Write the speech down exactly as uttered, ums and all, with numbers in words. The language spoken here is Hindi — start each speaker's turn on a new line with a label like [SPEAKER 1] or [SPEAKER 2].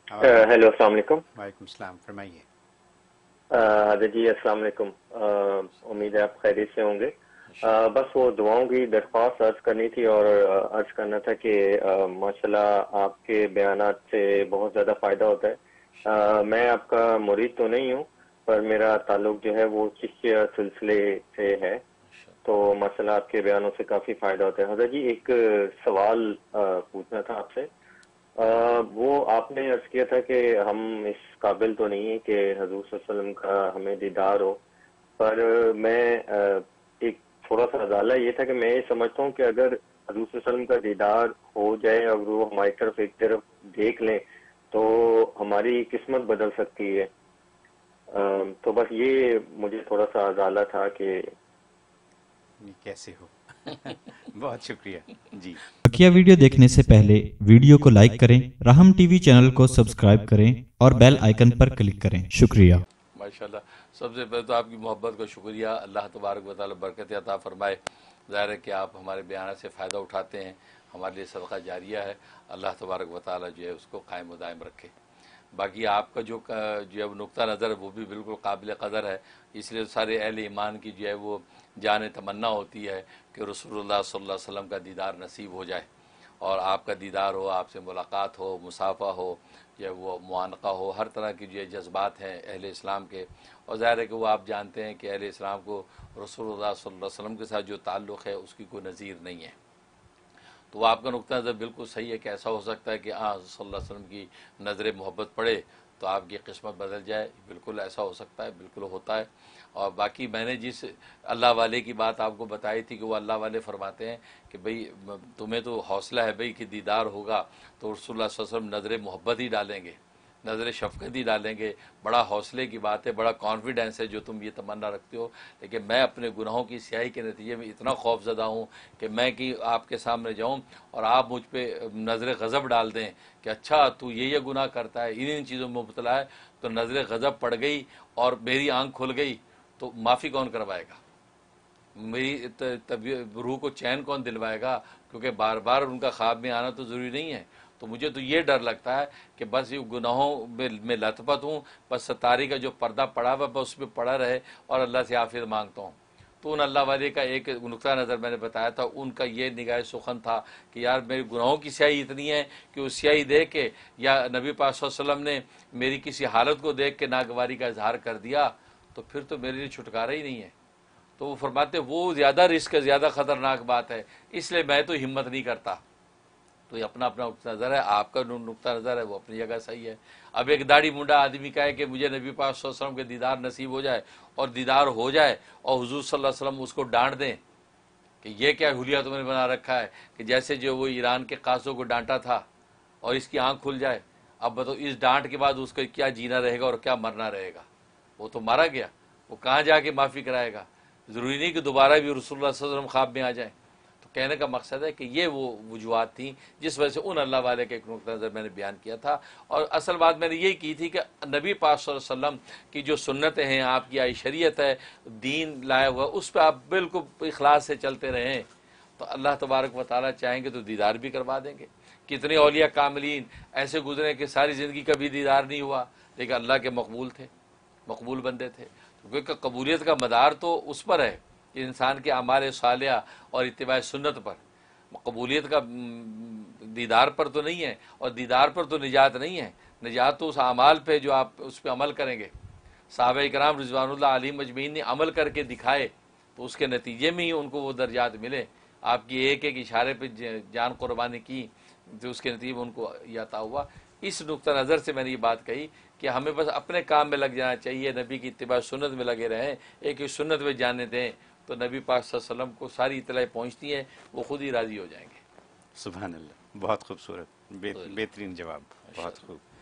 [SPEAKER 1] हेलो, अस्सलाम वालेकुम।
[SPEAKER 2] वालेकुम सलाम, फरमाइए।
[SPEAKER 1] आदित्य जी, अस्सलाम वालेकुम। अ, उम्मीद है आप खैरियत से होंगे। अ, बस वो दुआओं की दरख्वास्त अर्ज करनी थी और अ, अर्ज करना था कि अ, माशाल्लाह आपके बयानात से बहुत ज़्यादा फ़ायदा होता है। अ, मैं आपका मुरीद तो नहीं हूँ, पर मेरा ताल्लुक जो है वो चिश्तिया सिलसिले से है। तो माशाल्लाह आपके बयानों से काफ़ी फ़ायदा होता है। हज़रत जी, एक सवाल अ, पूछना था आपसे। अ, वो आपने अर्ज किया था कि हम इस काबिल तो नहीं है कि हजूर सल्लल्लाहु अलैहि वसल्लम का हमें दीदार हो, पर मैं अ, एक थोड़ा सा अजाला ये था कि मैं ये समझता हूँ कि अगर हजूर सल्लल्लाहु अलैहि वसल्लम का दीदार हो जाए और वो हमारी तरफ एक तरफ देख लें तो हमारी किस्मत बदल सकती है। अ, तो बस ये मुझे थोड़ा सा अजाला था कि
[SPEAKER 2] ये कैसे हो? बहुत शुक्रिया जी।
[SPEAKER 3] बकिया वीडियो देखने से पहले वीडियो को लाइक करें, राहम टीवी चैनल को सब्सक्राइब करें और बेल आइकन पर क्लिक करें। शुक्रिया।
[SPEAKER 4] माशाल्लाह, सबसे पहले तो आपकी मोहब्बत का शुक्रिया। अल्लाह तबारक व तआला बरकत अता फरमाए। ज़ाहिर है कि आप हमारे बयान से फ़ायदा उठाते हैं, हमारे लिए सदका जारिया है। अल्लाह तबारक व तआला जो है उसको कायम व दायम रखे। बाकी आपका जो जो है नुक्ता नज़र है वो भी बिल्कुल काबिल कदर है। इसलिए सारे अहले ईमान की जो है वो जान तमन्ना होती है कि रसूलुल्लाह सल्लल्लाहु अलैहि वसल्लम का दीदार नसीब हो जाए और आपका दीदार हो, आपसे मुलाकात हो, मुसाफ़ा हो, या वो मुआनका हो। हर तरह की जो जज्बात हैं अहले इस्लाम के, और ज़ाहिर है कि वो आप जानते हैं कि अहले इस्लाम को रसूलुल्लाह सल्लल्लाहु अलैहि वसल्लम के साथ जो ताल्लुक़ है उसकी कोई नज़ीर नहीं है। तो आपका नुक्ता नज़र बिल्कुल सही है कि ऐसा हो सकता है कि हाँ सल्लल्लाहु अलैहि वसल्लम की नज़र मोहब्बत पड़े तो आपकी किस्मत बदल जाए। बिल्कुल ऐसा हो सकता है, बिल्कुल होता है। और बाकी मैंने जिस अल्लाह वाले की बात आपको बताई थी कि वो अल्लाह वाले फरमाते हैं कि भाई तुम्हें तो हौसला है भाई कि दीदार होगा तो रसूलुल्लाह सल्लल्लाहु अलैहि वसल्लम नज़र मोहब्बत ही डालेंगे, नज़र शफ़क़त ही डालेंगे। बड़ा हौसले की बात है, बड़ा कॉन्फिडेंस है जो तुम ये तमन्ना रखते हो। लेकिन मैं अपने गुनाहों की स्याही के नतीजे में इतना खौफज़दा हूँ कि मैं कि आपके सामने जाऊँ और आप मुझ पर नज़र गज़ब डाल दें कि अच्छा तू ये ये गुनाह करता है, इन इन चीज़ों में मुब्तला है, तो नज़र गज़ब पड़ गई और मेरी आँख खुल गई तो माफ़ी कौन करवाएगा? मेरी तबीयत रूह को चैन कौन दिलवाएगा? क्योंकि बार बार उनका ख्वाब में आना तो ज़रूरी नहीं है। तो मुझे तो ये डर लगता है कि बस ये गुनाहों में मैं लथपथ हूँ, बस सतारी का जो पर्दा पड़ा हुआ बस उसमें पड़ा रहे और अल्लाह से आफियत मांगता हूँ। तो उन अल्लाह वाले का एक नुक्ता नज़र मैंने बताया था, उनका ये निगाह सुखन था कि यार मेरे गुनाहों की स्याही इतनी है कि उस स्याही देख के या नबी पाक सल्लल्लाहु अलैहि वसल्लम ने मेरी किसी हालत को देख के नागवारी का इजहार कर दिया तो फिर तो मेरे लिए छुटकारा ही नहीं है। तो वो फरमाते वो ज़्यादा रिस्क है, ज़्यादा ख़तरनाक बात है, इसलिए मैं तो हिम्मत नहीं करता। तो ये अपना अपना नुक्ता नज़र है, आपका नुक्ता नज़र है वो अपनी जगह सही है। अब एक दाढ़ी मुंडा आदमी का है कि मुझे नबी पाक सल्लल्लाहु अलैहि वसल्लम के दीदार नसीब हो जाए और दीदार हो जाए और हुजूर सल्लल्लाहु अलैहि वसल्लम उसको डांट दें कि ये क्या हुलिया तुमने बना रखा है, कि जैसे जो वो ईरान के कासों को डांटा था और इसकी आँख खुल जाए। अब बताओ इस डांट के बाद उसका क्या जीना रहेगा और क्या मरना रहेगा? वो तो मारा गया, वो कहाँ जाके माफ़ी कराएगा? ज़रूरी नहीं कि दोबारा भी रसूलुल्लाह सल्लल्लाहु अलैहि वसल्लम ख्वाब में आ जाए। तो कहने का मकसद है कि ये वो वजूहत थी जिस वजह से उन अल्लाह वाले के एक नुक्ता नज़र मैंने बयान किया था। और असल बात मैंने यही की थी कि नबी पाक सल्लल्लाहु अलैहि वसल्लम की जो सुन्नतें हैं, आपकी आई शरीयत है, दीन लाया हुआ, उस पर आप बिल्कुल इखलास से चलते रहें तो अल्लाह तबारक व तआला चाहेंगे तो दीदार भी करवा देंगे। कितने औलिया कामिलीन ऐसे गुजरे कि सारी ज़िंदगी कभी दीदार नहीं हुआ लेकिन अल्लाह के मकबूल थे, मकबूल बंदे थे। तो क्योंकि कबूलियत का मदार तो उस पर है कि इंसान के अमाल सालिया और इत्तिबा सुन्नत पर। कबूलियत का दीदार पर तो नहीं है, और दीदार पर तो निजात नहीं है। निजात तो उस अमाल पे जो आप उस पर अमल करेंगे। साहबा कराम रिज़वानुल्लाह अलैहिम अजमईन ने अमल करके दिखाए तो उसके नतीजे में ही उनको वो दर्जात मिले। आपकी एक एक इशारे पे जान कुर्बानी की तो उसके नतीजे में उनको यह अता हुआ। इस नुक्ता नज़र से मैंने ये बात कही कि हमें बस अपने काम में लग जाना चाहिए, नबी की इत्तिबा सुन्नत में लगे रहें, एक एक सुन्नत में जाने दें तो नबी पाक सल्लल्लाहु अलैहि वसल्लम को सारी इत्तलाएँ पहुँचती हैं, वो खुद ही राज़ी हो जाएंगे।
[SPEAKER 2] सुभान अल्लाह, बहुत खूबसूरत, बे, बेहतरीन जवाब, बहुत खूब।